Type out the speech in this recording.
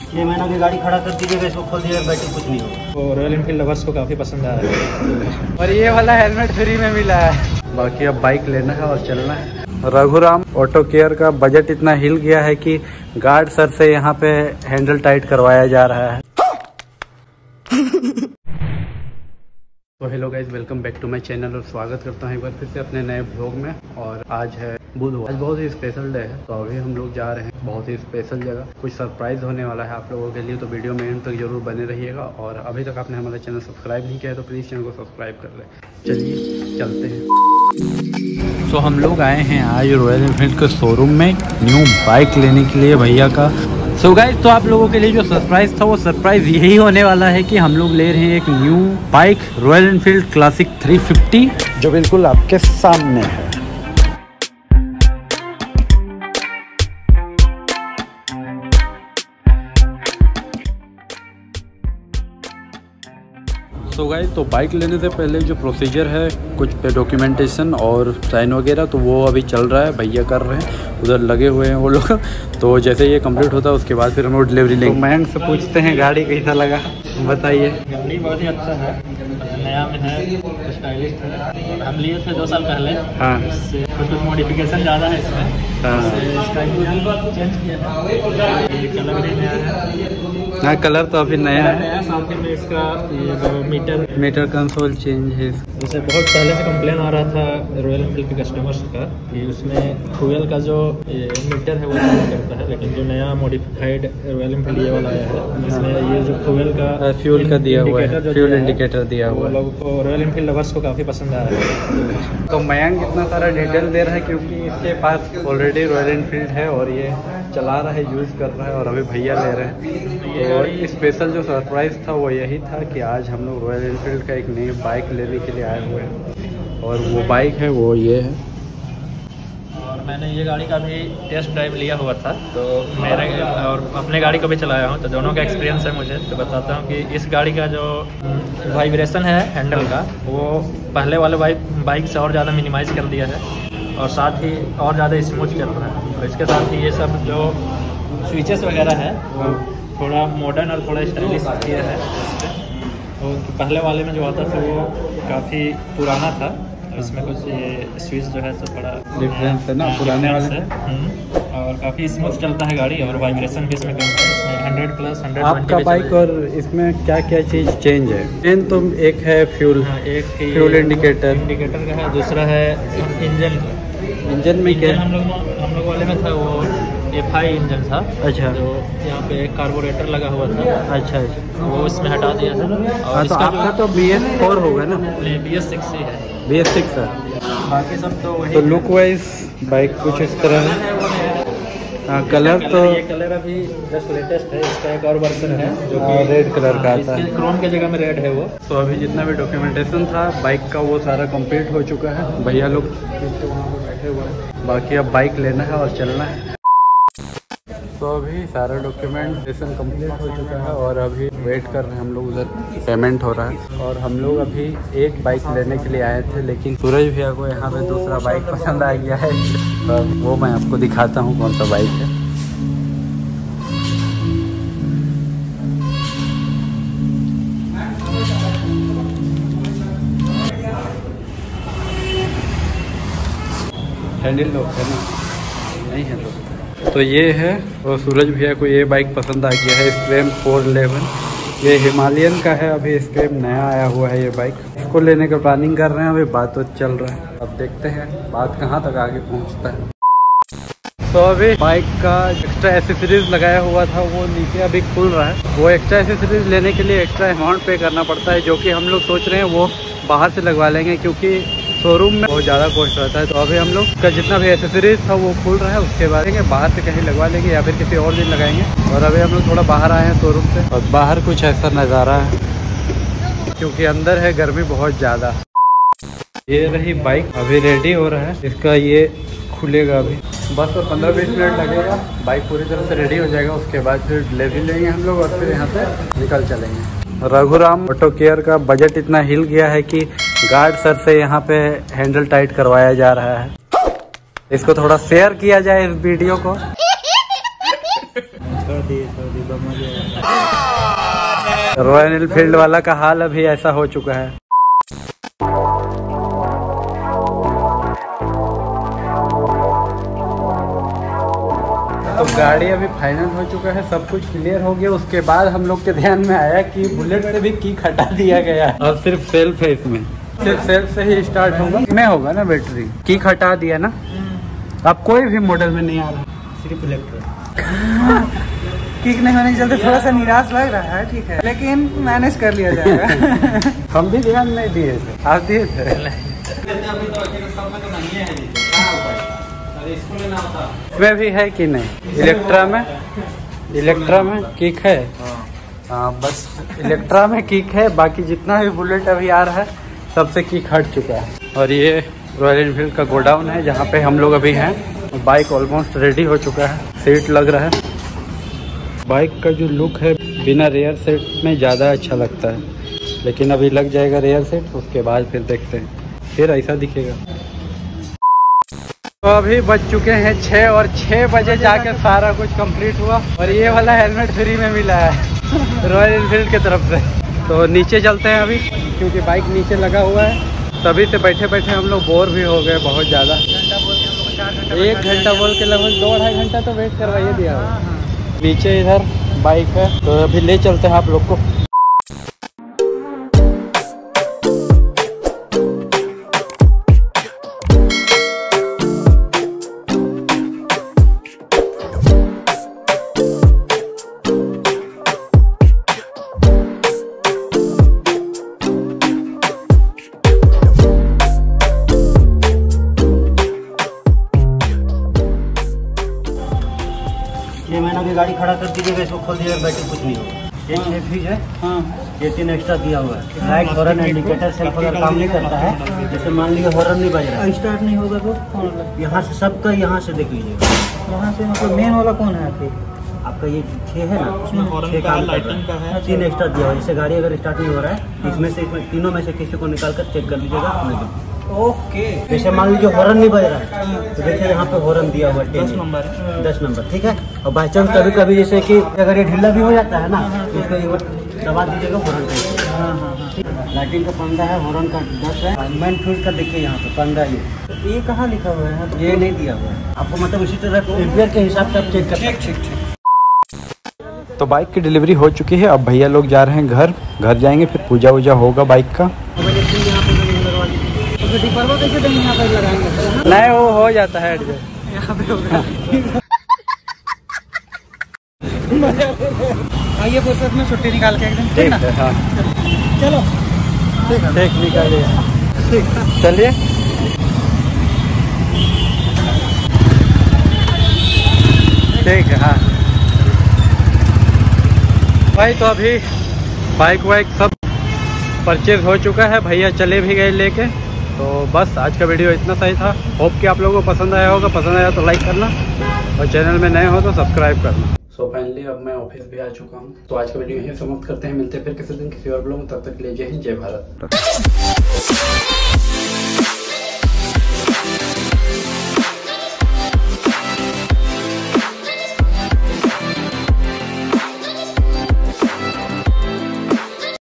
6 महीनों की गाड़ी खड़ा कर दीजिएगा, इसको खोल दीजिएगा, बैटरी कुछ नहीं होगा। तो रॉयल एनफील्ड लवर्स को काफ़ी पसंद आया है। और ये वाला हेलमेट फ्री में मिला है। बाकी अब बाइक लेना है और चलना है। रघुराम ऑटो केयर का बजट इतना हिल गया है कि गार्ड सर से यहाँ पे हैंडल टाइट करवाया जा रहा है। तो hello guys, welcome back to my channel और स्वागत करता हूँ एक बार फिर से अपने नए ब्लॉग में। और आज है बुधवार, आज बहुत ही स्पेशल डे है। तो अभी हम लोग जा रहे हैं बहुत ही स्पेशल जगह, कुछ सरप्राइज होने वाला है आप लोगों के लिए। तो वीडियो में एंड तक जरूर बने रहिएगा। और अभी तक आपने हमारा चैनल सब्सक्राइब नहीं किया है तो प्लीज़ चैनल को सब्सक्राइब कर लें। चलिए चलते हैं। तो हम लोग आए हैं आज रॉयल एनफील्ड के शोरूम में न्यू बाइक लेने के लिए भैया का। सो गाइस, तो आप लोगों के लिए जो सरप्राइज था वो सरप्राइज यही होने वाला है कि हम लोग ले रहे हैं एक new bike Royal Enfield classic 350 जो बिल्कुल आपके सामने है। तो गाइस, तो बाइक लेने से पहले जो प्रोसीजर है, कुछ पे डॉक्यूमेंटेशन और साइन वगैरह, तो वो अभी चल रहा है, भैया कर रहे हैं, उधर लगे हुए हैं वो लोग। तो जैसे ये कंप्लीट होता है उसके बाद फिर हम लोग डिलीवरी लेंगे। तो मयंक से पूछते हैं गाड़ी कैसा लगा, बताइए। गाड़ी बहुत ही अच्छा है, नया में है, स्टाइलिश है। हम लिए थे 2 साल पहले। हाँ, कुछ मॉडिफिकेशन ज़्यादा है इसमें। हाँ, चेंज किया है, ये कलर भी नया है। हाँ, कलर तो अभी नया है। साथ में इसका ये जो मीटर कंसोल चेंज है। जैसे बहुत पहले से कंप्लेन आ रहा था रॉयल एनफील्ड के कस्टमर्स का कि उसमें फ्यूल का जो मीटर है वो काम करता है, लेकिन जो नया मॉडिफाइड रॉयल एनफील्ड ये वाला आया है इसमें ये जो फ्यूल का दिया हुआ है, फ्यूल इंडिकेटर दिया हुआ है। लोगों को रॉयल एनफील्ड लवर्स को काफ़ी पसंद आया है। तो मयंक इतना सारा डिटेल दे रहा है क्योंकि इसके पास ऑलरेडी रॉयल एनफील्ड है और ये चला रहा है, यूज़ कर रहा है, और अभी भैया ले रहे हैं। और स्पेशल जो सरप्राइज़ था वो यही था कि आज हम लोग रॉयल एनफील्ड का एक नई बाइक लेने के लिए आए हुए हैं और वो बाइक है वो ये है। और मैंने ये गाड़ी का भी टेस्ट ड्राइव लिया हुआ था, तो मेरे और अपने गाड़ी को भी चलाया हूँ, तो दोनों का एक्सपीरियंस है मुझे। तो बताता हूँ कि इस गाड़ी का जो वाइब्रेशन है हैंडल का, वो पहले वाले बाइक से और ज़्यादा मिनिमाइज़ कर दिया है और साथ ही और ज़्यादा स्मूथ चल रहा है। और इसके साथ ही ये सब जो स्विचेस वगैरह है वो थोड़ा मॉडर्न और थोड़ा स्टाइलिश किया है और पहले वाले में जो आता था वो काफ़ी पुराना था। इसमें कुछ ये स्विच जो है तो थोड़ा डिफरेंस है ना पुराने वाले से। और काफ़ी स्मूथ चलता है गाड़ी और वाइब्रेशन भी इसमें कम है। इसमें 100+ 120 आपका बाइक। और इसमें क्या क्या चीज़ चेंज है? मेन तो एक है फ्यूल, एक फ्यूल इंडिकेटर का है, दूसरा है इंजन का। इंजन में क्या हम लोग वाले में था वो FI इंजन था। अच्छा, तो यहाँ पे एक कार्बोरेटर लगा हुआ था। अच्छा, वो इसमें हटा दिया था। हाँ, तो आपका तो BS4 होगा ना? BS6 ही है। BS6 है। बाकी सब तो वही। तो लुक वाइज बाइक कुछ इस तरह है। हाँ, कलर तो ये कलर अभी जस्ट लेटेस्ट है, इसका एक और वर्जन है जो कि रेड कलर का आता है। क्रोम के जगह में रेड है वो। तो अभी जितना भी डॉक्यूमेंटेशन था बाइक का वो सारा कंप्लीट हो चुका है। भैया लोग वहाँ पर बैठे हुए हैं। बाकी अब बाइक लेना है और चलना है। तो अभी सारा डॉक्यूमेंटेशन कंप्लीट हो चुका है और अभी वेट कर रहे हैं हम लोग, उधर पेमेंट हो रहा है। और हम लोग अभी एक बाइक लेने के लिए आए थे, लेकिन सूरज भैया को यहाँ पे दूसरा बाइक पसंद आ गया है। वो मैं आपको दिखाता हूँ कौन सा बाइक है। हैंडल लॉक है ना? नहीं है तो ये है। और सूरज भैया को ये बाइक पसंद आ गया है, स्क्रैम 411। ये हिमालयन का है, अभी स्क्रैम नया आया हुआ है ये बाइक। इसको लेने का प्लानिंग कर रहे हैं, अभी बात चल रहा है। अब देखते हैं बात कहाँ तक आगे पहुँचता है। तो अभी बाइक का एक्स्ट्रा एसेसरीज लगाया हुआ था वो नीचे अभी खुल रहा है। वो एक्स्ट्रा एसेसरीज लेने के लिए एक्स्ट्रा अमाउंट पे करना पड़ता है, जो कि हम लोग सोच रहे हैं वो बाहर से लगवा लेंगे क्योंकि शोरूम में बहुत ज़्यादा कॉस्ट रहता है। तो अभी हम लोग का जितना भी एसेसरीज था वो खुल रहा है, उसके बाद बाहर से कहीं लगवा लेंगे या फिर किसी और दिन लगाएंगे। और अभी हम लोग थोड़ा बाहर आए हैं शोरूम से, और बाहर कुछ ऐसा नज़ारा है क्योंकि अंदर है गर्मी बहुत ज़्यादा। ये रही बाइक, अभी रेडी हो रहा है। इसका ये खुलेगा अभी, बस 15-20 मिनट लगेगा। बाइक पूरी तरह से रेडी हो जाएगा, उसके बाद फिर डिलीवरी लेंगे हम लोग और फिर यहाँ से निकल चलेंगे। रघुराम ऑटो केयर का बजट इतना हिल गया है कि गार्ड सर से यहाँ पे हैंडल टाइट करवाया जा रहा है। इसको थोड़ा शेयर किया जाए इस वीडियो को। रॉयल एनफील्ड वाला का हाल अभी ऐसा हो चुका है। तो गाड़ी अभी फाइनल हो चुका है, सब कुछ क्लियर हो गया। उसके बाद हम लोग के ध्यान में आया कि बुलेट से भी किक हटा दिया गया है। अब सिर्फ सेल्फ है इसमें, सिर्फ सेल्फ से ही स्टार्ट होगा। में होगा ना बैटरी, किक हटा दिया ना। अब कोई भी मॉडल में नहीं आ रहा, सिर्फ इलेक्ट्रिक। किक नहीं होने के चलते थोड़ा सा निराश लग रहा है, ठीक है, लेकिन मैनेज कर लिया जाएगा। हम भी ध्यान नहीं दिए थे, आप दिए थे। इसमें भी है कि नहीं? इलेक्ट्रा में किक है। हाँ बस इलेक्ट्रा में किक है, बाकी जितना भी बुलेट अभी आ रहा है सबसे किक हट चुका है। और ये रॉयल एनफील्ड का गोडाउन है जहाँ पे हम लोग अभी हैं। बाइक ऑलमोस्ट रेडी हो चुका है, सीट लग रहा है। बाइक का जो लुक है बिना रेयर सेट में ज़्यादा अच्छा लगता है, लेकिन अभी लग जाएगा रेयर सेट, उसके बाद फिर देखते हैं, फिर ऐसा दिखेगा। तो अभी बज चुके हैं 6 और 6 बजे जाके सारा कुछ कंप्लीट हुआ। और ये वाला हेलमेट फ्री में मिला है रॉयल एनफील्ड की तरफ से। तो नीचे चलते हैं अभी, क्योंकि बाइक नीचे लगा हुआ है। तभी से बैठे बैठे हम लोग बोर भी हो गए बहुत ज़्यादा। 1 घंटा बोल के लगभग 2-2.5 घंटा तो वेट करवाइए दिया है। नीचे इधर बाइक है, तो अभी ले चलते हैं आप लोग को। ये मैंने की गाड़ी खड़ा कर दीजिएगा, इसको खोल दीजिएगा, बैटरी कुछ नहीं होगा। ये 6 फीज है। हाँ, ये 3 एक्स्ट्रा दिया हुआ है। लाइट, हॉर्न, इंडिकेटर, सेल्फ अगर काम नहीं करता है, जैसे मान लीजिए हॉर्न नहीं बज रहा है, स्टार्ट नहीं होगा तो यहाँ से सबका यहाँ से देख लीजिएगा। यहाँ से मतलब मेन वाला कौन है आपका? ये 6 है ना, उसमें 6 काम लाइटिंग का है, 3 एक्स्ट्रा दिया हुआ है। जैसे गाड़ी अगर स्टार्ट नहीं हो रहा है, इसमें से तीनों में से किसी को निकाल कर चेक कर लीजिएगा। ओके, जैसे मान लीजिए हॉर्न नहीं बज रहा है, तो देखिए यहाँ पे हॉर्न दिया हुआ है 10 नंबर, ठीक है। और बाई चांस कभी कभी जैसे कि अगर ये ढीला भी हो जाता है ना, तो इसको दबा दीजिएगा हॉर्न। लाइटिंग का 15 है, हॉर्न का 10 है। मेन फ्यूज का देखिए यहाँ पे 15। ये कहाँ लिखा हुआ है? ये नहीं दिया हुआ है आपको, मतलब इसी तरह एम्पियर के हिसाब से आप चेक कर। ठीक। तो बाइक की डिलीवरी हो चुकी है। अब भैया लोग जा रहे हैं घर जाएंगे, फिर पूजा वूजा होगा बाइक का। कैसे देंगे यहाँ पर लगाएंगे? नहीं, वो हो जाता है एडजस्ट यहाँ पे होगा। आइए फुर्सत में छुट्टी निकाल के एकदम, ठीक है। हाँ चलो ठीक निकालिए, चलिए। ठीक है। हाँ भाई, तो अभी बाइक वाइक सब परचेज हो चुका है, भैया चले भी गए लेके। तो बस आज का वीडियो इतना सही था। होप कि आप लोगों को पसंद आया होगा। पसंद आया तो लाइक करना, और चैनल में नए हो तो सब्सक्राइब करना। सो फाइनली अब मैं ऑफिस भी आ चुका हूँ। तो आज का वीडियो यही समाप्त करते हैं। मिलते हैं फिर किसी दिन किसी और ब्लॉग में। तब तक के लिए जय हिंद, जय भारत।